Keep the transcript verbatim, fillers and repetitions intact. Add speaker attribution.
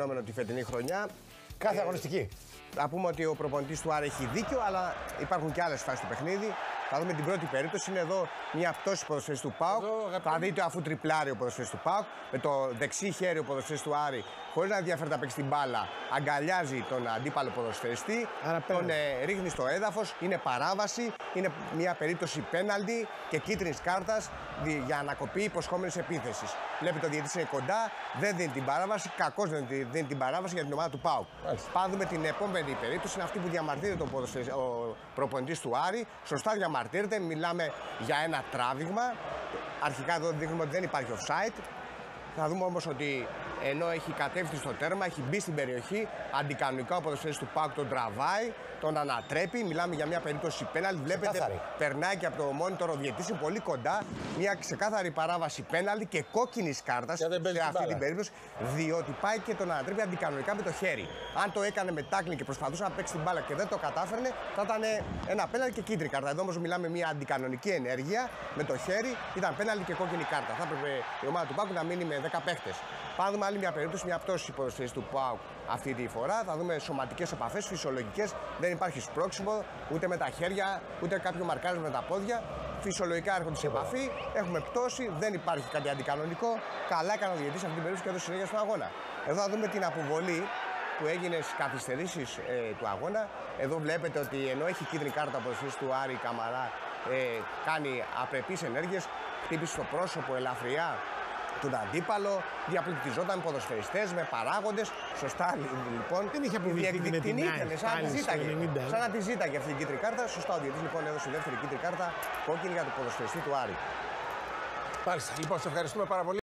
Speaker 1: φαινόμενο τη φετινή χρονιά.
Speaker 2: Κάθε ε, αγωνιστική.
Speaker 1: Θα πούμε ότι ο προπονητής του Άρη έχει δίκιο, αλλά υπάρχουν και άλλες φάσεις του παιχνίδι. Θα δούμε την πρώτη περίπτωση. Είναι εδώ μια πτώση ποδοσφαιριστή του ΠΑΟΚ. Θα δείτε αφού τριπλάρει ο ποδοσφαιριστής του ΠΑΟΚ. Με το δεξί χέρι ο ποδοσφαιριστής του Άρη, χωρίς να ενδιαφέρει να παίξει την μπάλα, αγκαλιάζει τον αντίπαλο ποδοσφαιριστή. Τον ε, ρίχνει στο έδαφος. Είναι παράβαση. Είναι μια περίπτωση πέναλτι και κίτρινης κάρτας για ανακοπή υποσχόμενης επίθεσης. Βλέπετε ότι ο διαιτητής είναι κοντά, δεν δίνει την παράβαση. Κακώς δεν δίνει την παράβαση για την ομάδα του ΠΑΟΚ. Πάμε την επόμενη περίπτωση. Είναι αυτή που διαμαρτύρεται ο, ο προπονητής του Άρη. Σωστά διαμαρτύρεται. Μιλάμε για ένα τράβηγμα. Αρχικά εδώ δείχνουμε ότι δεν υπάρχει offside. Θα δούμε όμως ότι ενώ έχει κατέβει στο τέρμα, έχει μπει στην περιοχή, αντικανονικά ο ποδοσφαιριστής του ΠΑΟΚ τον τραβάει, τον ανατρέπει. Μιλάμε για μια περίπτωση πέναλτι. Βλέπετε, ξεκάθαρη. Περνάει και από το monitor ο διαιτητής, είναι πολύ κοντά. Μια ξεκάθαρη παράβαση πέναλτι και κόκκινης κάρτας σε αυτή την περίπτωση, διότι πάει και τον ανατρέπει αντικανονικά με το χέρι. Αν το έκανε με τάκλινγκ και προσπαθούσε να παίξει την μπάλα και δεν το κατάφερνε, θα ήταν ένα πέναλτι και κίτρινη κάρτα. Εδώ όμως μιλάμε μια αντικανονική ενέργεια με το χέρι, ήταν πέναλτι και κόκκινη κάρτα. Θα έπρεπε η ομάδα του ΠΑΟΚ να μείνει με δέκα παίχτες. Πάμε άλλη μια περίπτωση, μια πτώση ποδοσφαιριστή του ΠΑΟΚ αυτή τη φορά. Θα δούμε σωματικές επαφές, φυσιολογικές. Δεν υπάρχει σπρώξιμο ούτε με τα χέρια, ούτε κάποιο μαρκάρισμα με τα πόδια. Φυσιολογικά έρχονται σε επαφή. Έχουμε πτώση, δεν υπάρχει κάτι αντικανονικό. Καλά έκανε ο διαιτητής αυτή την περίπτωση και έδωσε συνέχεια στον αγώνα. Εδώ θα δούμε την αποβολή που έγινε στις καθυστερήσεις ε, του αγώνα. Εδώ βλέπετε ότι ενώ έχει κίτρινη κάρτα ο ποδοσφαιριστής του Άρη Καμαρά, ε, κάνει απρεπείς ενέργειες, χτύπησε στο πρόσωπο ελαφριά τον αντίπαλο, διαπληκτιζόταν με ποδοσφαιριστές, με παράγοντες. Σωστά λοιπόν.
Speaker 2: Δεν είχε αποβιχθεί την
Speaker 1: την ήτανε, σαν να τη ζήταγε. Σαν να τη ζήταγε αυτή η κίτρινη κάρτα. Σωστά ο διαιτητής λοιπόν έδωσε δεύτερη κίτρινη κάρτα κόκκινη για τον ποδοσφαιριστή του Άρη.
Speaker 2: Μάλιστα. Λοιπόν, σε ευχαριστούμε πάρα πολύ.